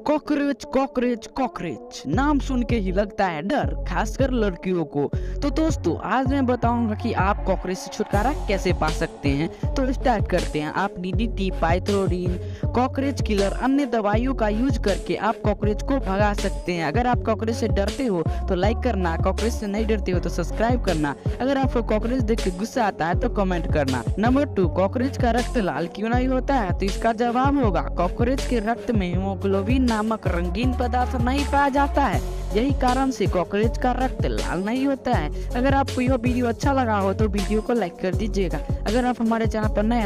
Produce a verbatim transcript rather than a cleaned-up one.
Cockroach cockroach cockroach नाम सुन के ही लगता है डर, खासकर लड़कियों को। तो दोस्तों आज मैं बताऊंगा कि आप कॉकरोच से छुटकारा कैसे पा सकते हैं। तो स्टार्ट करते हैं। आप डीडीटी, पाइथ्रोडीन, कॉकरोच किलर, अन्य दवाइयों का यूज करके आप कॉकरोच को भगा सकते हैं। अगर आप कॉकरोच से डरते हो तो लाइक करना, कॉकरोच से नहीं डरते हो तो सब्सक्राइब करना। अगर आपको कॉकरोच देख के गुस्सा आता है तो कमेंट करना। नंबर टू, कॉकरोच का रक्त लाल क्यों नहीं होता है? तो इसका जवाब होगा कॉकरोच के रक्त में हीमोग्लोबिन नामक रंगीन पदार्थ नहीं पाया जाता है। यही कारण से कॉकरोच का रक्त लाल नहीं होता है। अगर आपको यह वीडियो अच्छा लगा हो तो वीडियो को लाइक कर दीजिएगा। अगर आप हमारे चैनल पर नए